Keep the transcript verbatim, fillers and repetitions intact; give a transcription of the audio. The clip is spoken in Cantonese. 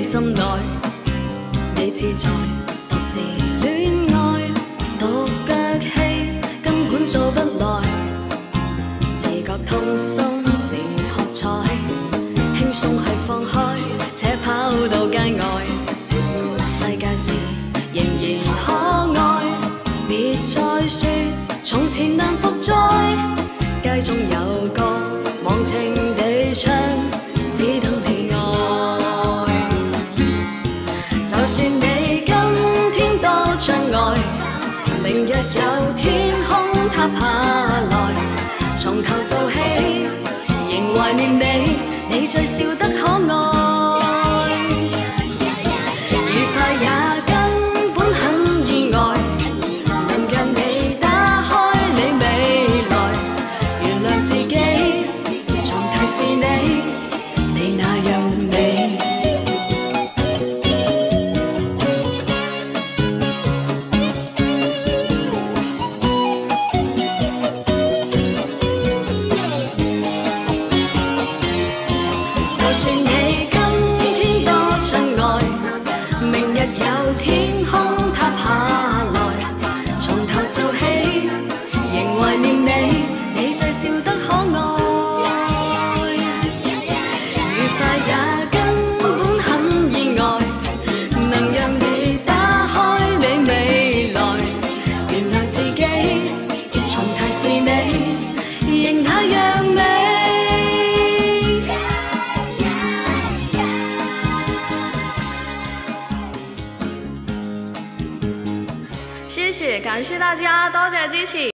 心內，你自在獨自戀愛，獨腳戲根本做不來，自覺痛心自喝彩，輕鬆去放開，且跑到街外，世界是仍然可愛，別再說從前難復再，街中有個忘情地唱，只等你愛。就算你今天多障礙，明日有天空塌下來，從頭做起，仍懷念你，你最笑得可愛。愉快也根本很意外，能讓你打開你未來，原諒自己，重提示你，你那樣美。就算你今天多障礙，明日有天空塌下來，從頭做起，仍懷念你，你最笑得可愛。愉快也根本很意外，能讓你打開你未來，原諒自己，重提示你，仍那樣美。謝謝，感謝大家，多謝支持。